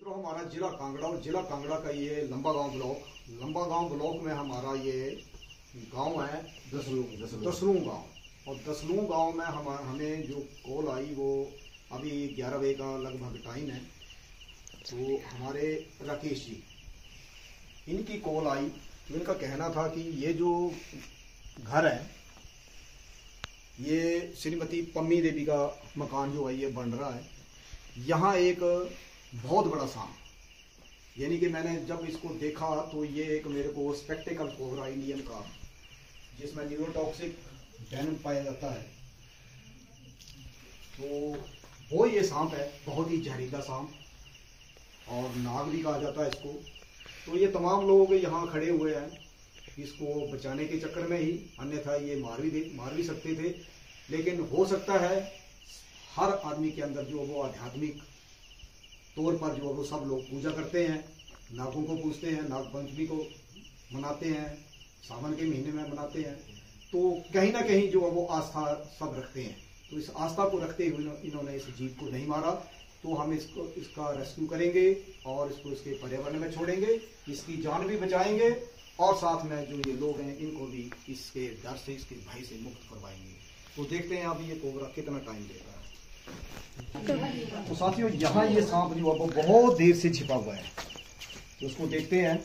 मित्रों, हमारा जिला कांगड़ा और जिला कांगड़ा का ये लंबा गांव ब्लॉक में हमारा ये गांव है दसलूं गांव। और दसलूं गांव में हमें जो कॉल आई वो अभी 11 बजे का लगभग टाइम है। तो हमारे राकेश जी, इनकी कॉल आई तो इनका कहना था कि ये जो घर है ये श्रीमती पम्मी देवी का मकान जो है ये बन रहा है। यहाँ एक बहुत बड़ा सांप, यानी कि मैंने जब इसको देखा तो ये एक मेरे को स्पेक्टिकल कोबरा इंडियन का, जिसमें न्यूरोटॉक्सिक वेनम पाया जाता है, तो वो ये सांप है। बहुत ही जहरीला सांप और नाग भी कहा जाता है इसको। तो ये तमाम लोग यहाँ खड़े हुए हैं इसको बचाने के चक्कर में ही, अन्यथा ये मार भी सकते थे। लेकिन हो सकता है हर आदमी के अंदर जो वो आध्यात्मिक तौर पर जो वो सब लोग पूजा करते हैं, नागों को पूजते हैं, नाग पंचमी को मनाते हैं, सावन के महीने में मनाते हैं, तो कहीं ना कहीं जो वो आस्था सब रखते हैं। तो इस आस्था को रखते हुए इन्होंने इस जीव को नहीं मारा। तो हम इसका रेस्क्यू करेंगे और इसको इसके पर्यावरण में छोड़ेंगे, इसकी जान भी बचाएंगे और साथ में जो ये लोग हैं इनको भी इसके डर से, इसके भय से मुक्त करवाएंगे। तो देखते हैं अभी ये कोबरा कितना टाइम देता है। तो साथियों, यहाँ ये सांप जो है वो बहुत देर से छिपा हुआ है, तो उसको देखते हैं।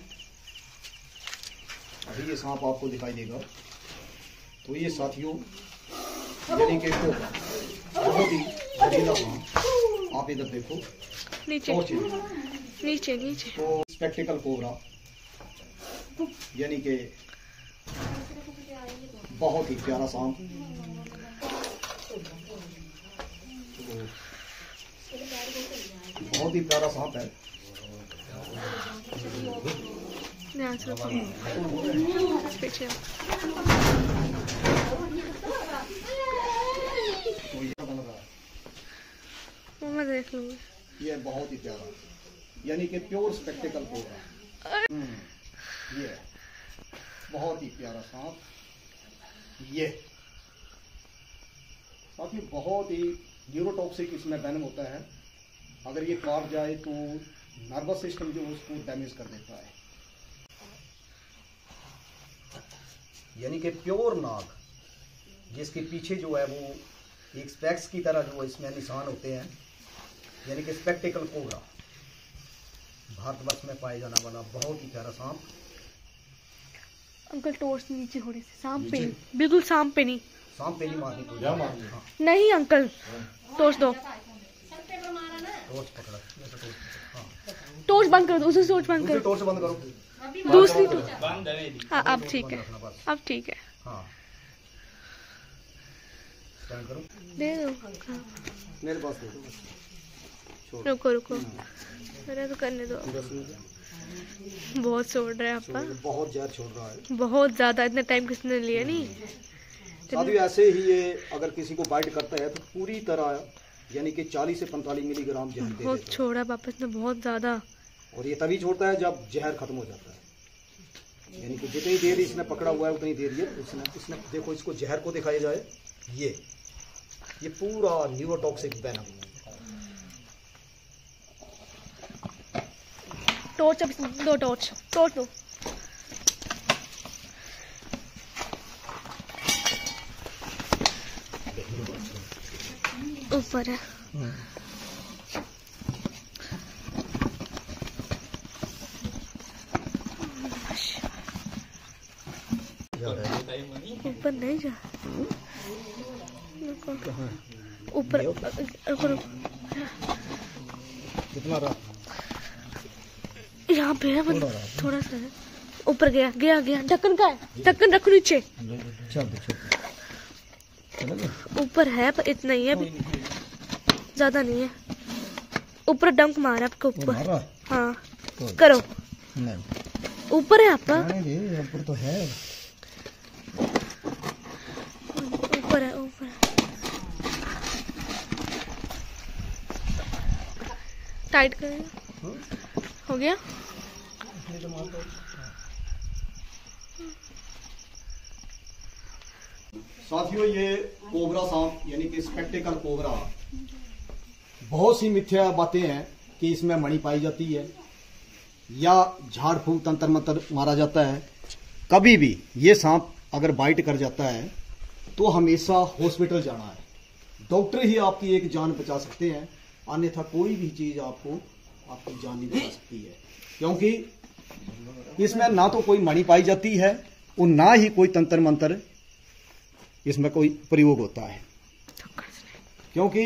अभी ये सांप आपको दिखाई देगा। तो ये साथियों यानी कि कोबरा बहुत ही जहरीला सांप, आप इधर देखो नीचे नीचे नीचे। तो स्पेक्टिकल कोबरा यानी कि बहुत ही प्यारा सांप, तो बहुत ही प्यारा सांप है। मैं देख लूंगी। ये बहुत ही प्यारा, यानी कि प्योर स्पेक्टिकल कोबरा। ये बहुत ही प्यारा सांप। ये साथ ही बहुत ही न्यूरोटॉक्सिक इसमें वेनम होता है। अगर ये काट जाए तो नर्वस सिस्टम जो उसको डैमेज कर देता है। यानी कि प्योर नाग, जिसके पीछे जो है वो एक स्पेक्स की तरह जो इसमें निशान होते हैं, यानी कि स्पेक्टिकल कोबरा, भारतवर्ष में पाए जाने वाला बहुत ही प्यारा सांप। अंकल टॉर्च नीचे थोड़ी सी, सांप पे बिल्कुल सांप पे नहीं, सांप पे नहीं मारनी कोई। हाँ। नहीं अंकल, टॉर्च दो, टॉर्च पकड़ा। हाँ। टॉर्च बंद करो, दूसरी टॉर्च बंद करो, टॉर्च बंद करो, दूसरी टॉर्च। हाँ अब ठीक है, अब ठीक है। हाँ स्टैंड करो, दे दो मेरे पास दे दो। रुको रुको, मेरा तो करने दो। बहुत छोड़ रहा है आपका, बहुत जहर छोड़ रहा है, बहुत ज्यादा। इतना टाइम किसने लिया नहीं। साथियों ऐसे ही ये अगर किसी को बाइट करता है तो पूरी तरह यानी कि 40 से 45 मिलीग्राम जहर दे देता है। बहुत छोड़ा वापस ने, बहुत ज्यादा। और ये तभी छोड़ता है जब जहर खत्म हो जाता है। यानी कि जितनी देर इसने पकड़ा हुआ है उतनी देर ये इसने देखो, इसको जहर को दिखाया जाए, ये पूरा न्यूरोटॉक्सिक वेनम। टॉर्च, अब दो टॉर्च दो। ऊपर है। ऊपर नहीं जा, ऊपर कितना रहा? यहाँ पे है, थोड़ा सा है। ऊपर गया। ढक्कन का है, ढक्कन रखो नीचे। ऊपर है पर इतना ही है, ज्यादा नहीं है। ऊपर डंक मारा आपके ऊपर। हाँ करो, ऊपर है आपका, ऊपर तो है, ऊपर है। टाइट करेंगे, हो गया। साथियों ये कोबरा सांप यानी कि स्पेक्टिकल कोबरा, बहुत सी मिथ्या बातें हैं कि इसमें मणि पाई जाती है या झाड़ फूक तंत्र मंत्र मारा जाता है, कभी भी ये सांप अगर बाइट कर जाता है तो हमेशा हॉस्पिटल जाना है। डॉक्टर ही आपकी एक जान बचा सकते हैं, अन्यथा कोई भी चीज आपको आपकी जान नहीं बचा सकती है, क्योंकि इसमें ना तो कोई मणि पाई जाती है और ना ही कोई तंत्र मंत्र इसमें कोई प्रयोग होता है। क्योंकि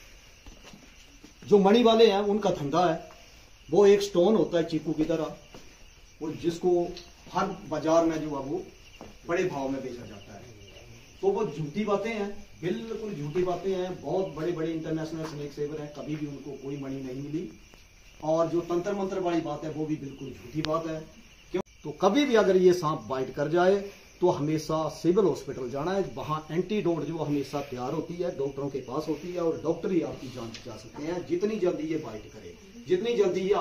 जो मणि वाले हैं उनका धंधा है, वो एक स्टोन होता है चीकू की तरह, और जिसको हर बाजार में जो है वो बड़े भाव में बेचा जाता है। तो वो झूठी बातें हैं, बिल्कुल झूठी बातें हैं। बहुत बड़े बड़े इंटरनेशनल स्नेक सेवर हैं, कभी भी उनको कोई मणि नहीं मिली। और जो तंत्र मंत्र वाली बात है वो भी बिल्कुल झूठी बात है। क्यों? तो कभी भी अगर ये सांप बाइट कर जाए तो हमेशा सिविल हॉस्पिटल जाना है। वहां एंटीडोट जो हमेशा तैयार होती है, डॉक्टरों के पास होती है, और डॉक्टर ही आपकी जान बचा सकते हैं। जितनी जल्दी ये बाइट करे, जितनी जल्दी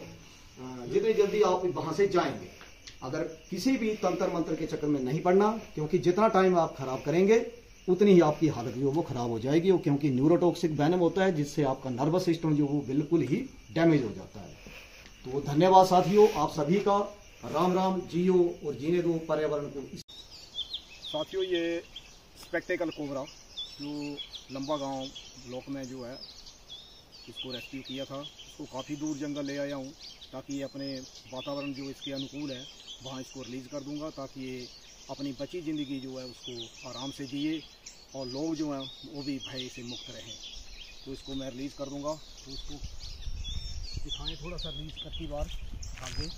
आप वहां से जाएंगे। अगर किसी भी तंत्र मंत्र के चक्कर में नहीं पड़ना, क्योंकि जितना टाइम आप खराब करेंगे उतनी ही आपकी हालत जो वो खराब हो जाएगी। क्योंकि न्यूरोटॉक्सिक वेनम होता है, जिससे आपका नर्वस सिस्टम जो वो बिल्कुल ही डैमेज हो जाता है। तो धन्यवाद साथियों, आप सभी का। राम राम, जियो और जीने दो पर्यावरण को। साथियों, ये स्पेक्टेकल कोबरा जो लंबा गांव ब्लॉक में जो है इसको रेस्क्यू किया था, इसको काफ़ी दूर जंगल ले आया हूँ ताकि ये अपने वातावरण जो इसके अनुकूल है वहाँ इसको रिलीज़ कर दूँगा, ताकि ये अपनी बची ज़िंदगी जो है उसको आराम से जिए और लोग जो हैं वो भी भय से मुक्त रहें। तो इसको मैं रिलीज़ कर दूँगा। तो इसको दिखाएँ थोड़ा सा रिलीज़ करती बार आगे।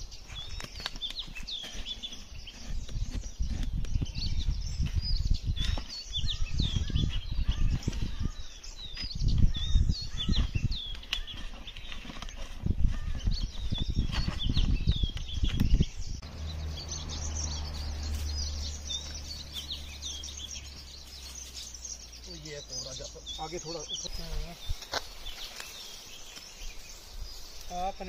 ये कोबरा जाता आगे थोड़ा